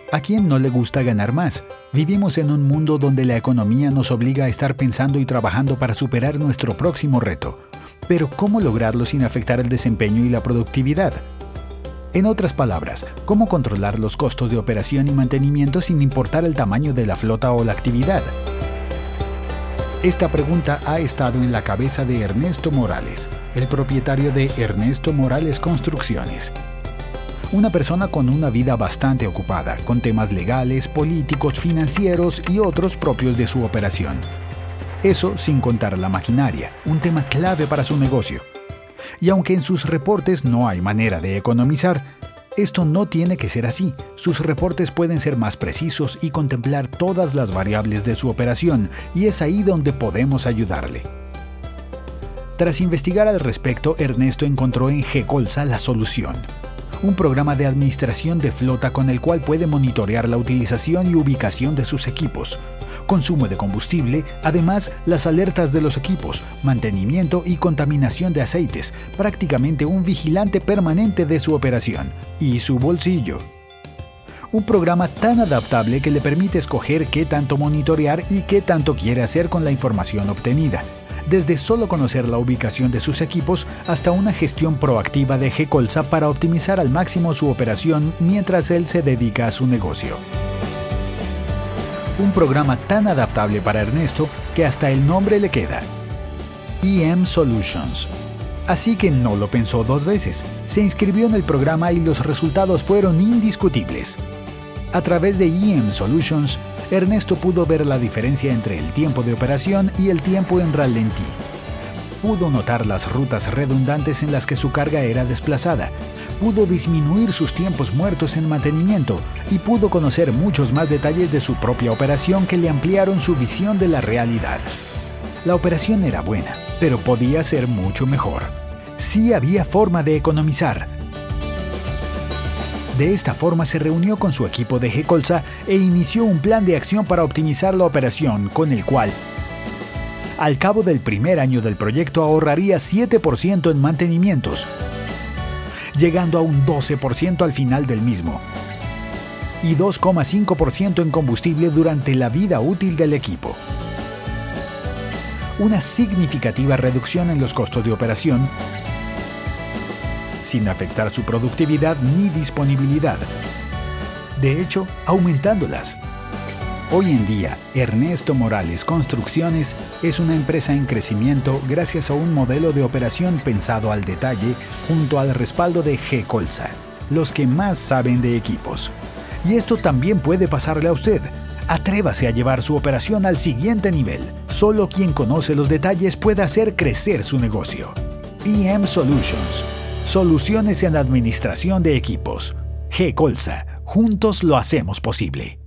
¿A quién no le gusta ganar más? Vivimos en un mundo donde la economía nos obliga a estar pensando y trabajando para superar nuestro próximo reto. Pero ¿cómo lograrlo sin afectar el desempeño y la productividad? En otras palabras, ¿cómo controlar los costos de operación y mantenimiento sin importar el tamaño de la flota o la actividad? Esta pregunta ha estado en la cabeza de Ernesto Morales, el propietario de Ernesto Morales Construcciones. Una persona con una vida bastante ocupada, con temas legales, políticos, financieros y otros propios de su operación. Eso sin contar la maquinaria, un tema clave para su negocio. Y aunque en sus reportes no hay manera de economizar, esto no tiene que ser así. Sus reportes pueden ser más precisos y contemplar todas las variables de su operación, y es ahí donde podemos ayudarle. Tras investigar al respecto, Ernesto encontró en G-Colsa la solución. Un programa de administración de flota con el cual puede monitorear la utilización y ubicación de sus equipos, consumo de combustible, además las alertas de los equipos, mantenimiento y contaminación de aceites, prácticamente un vigilante permanente de su operación y su bolsillo. Un programa tan adaptable que le permite escoger qué tanto monitorear y qué tanto quiere hacer con la información obtenida, desde solo conocer la ubicación de sus equipos hasta una gestión proactiva de G-Colsa para optimizar al máximo su operación mientras él se dedica a su negocio. Un programa tan adaptable para Ernesto que hasta el nombre le queda: EM Solutions. Así que no lo pensó dos veces, se inscribió en el programa y los resultados fueron indiscutibles. A través de EM Solutions, Ernesto pudo ver la diferencia entre el tiempo de operación y el tiempo en ralentí. Pudo notar las rutas redundantes en las que su carga era desplazada, pudo disminuir sus tiempos muertos en mantenimiento y pudo conocer muchos más detalles de su propia operación que le ampliaron su visión de la realidad. La operación era buena, pero podía ser mucho mejor. Sí había forma de economizar. De esta forma se reunió con su equipo de G-Colsa e inició un plan de acción para optimizar la operación, con el cual, al cabo del primer año del proyecto, ahorraría 7% en mantenimientos, llegando a un 12% al final del mismo, y 2,5% en combustible durante la vida útil del equipo. Una significativa reducción en los costos de operación, sin afectar su productividad ni disponibilidad. De hecho, aumentándolas. Hoy en día, Ernesto Morales Construcciones es una empresa en crecimiento gracias a un modelo de operación pensado al detalle junto al respaldo de G-Colsa, los que más saben de equipos. Y esto también puede pasarle a usted. Atrévase a llevar su operación al siguiente nivel. Solo quien conoce los detalles puede hacer crecer su negocio. EM Solutions. Soluciones en administración de equipos. G-Colsa. Juntos lo hacemos posible.